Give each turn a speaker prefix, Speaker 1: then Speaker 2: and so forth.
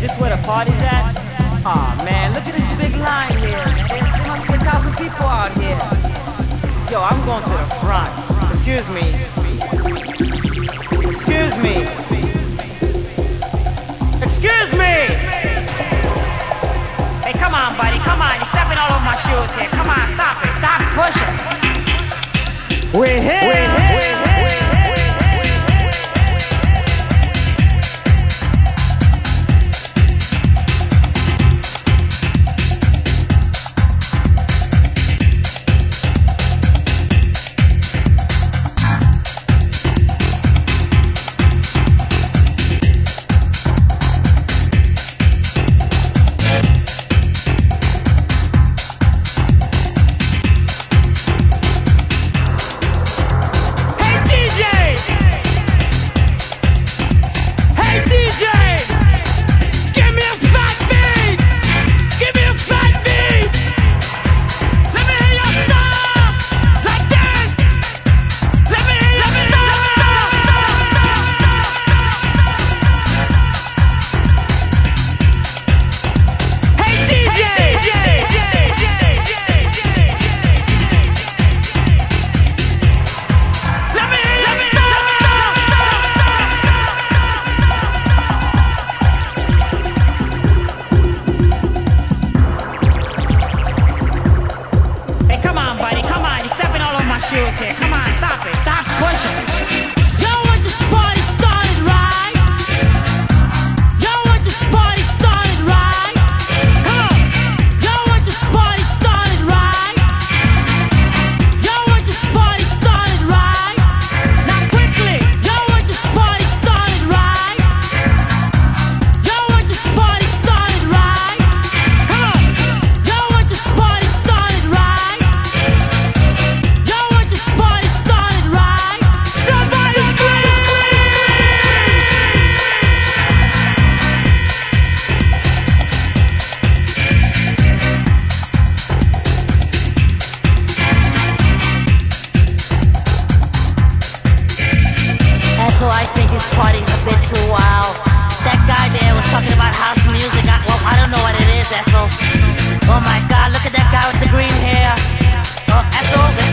Speaker 1: this where the party's at? Aw, man, look at this big line here. There must be 1,000 people out here. Yo, I'm going to the front. Excuse me. Excuse me. Excuse me! Hey, come on, buddy, come on. You're stepping all over my shoes here. Come on, stop it. Stop pushing. We're here. We're here. Shoes here. Come on, stop it. Stop pushing. Yo, want this party started right? Yo, want this party started right? Come on. Yo, want this party started right? Yo, want this party started right? Now quickly. Yo, want this party started right? Yo, want this party started right? Come on. Yo, want this party started right? Party started right. Somebody scream! And so I think his party's a bit too wild. That guy there was talking about house music. Well, I don't know what it is, Ethel. Oh my God, look at that guy with the green hair. Oh, Ethel.